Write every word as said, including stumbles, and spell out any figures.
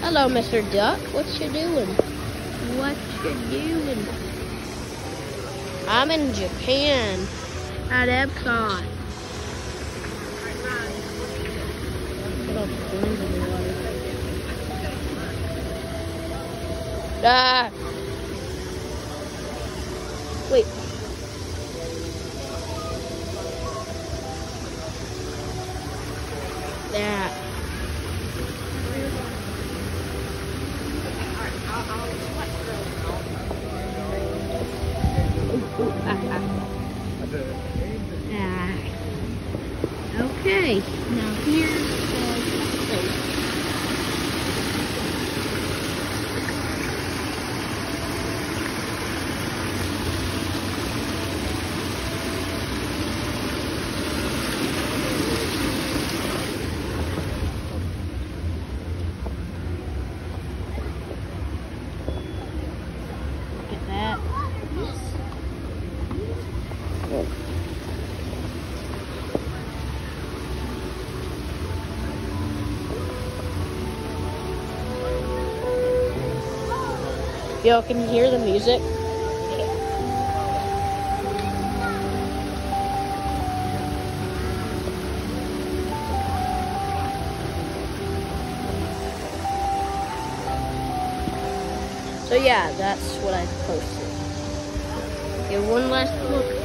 Hello, Mister Duck. What you doing? What you doing? I'm in Japan at Epcot. Ah. Wait. That. Ooh, ooh, ah, ah. Ah. Okay. Now here's the place. Yo, can you hear the music? So yeah, that's what I posted. Okay, one last look.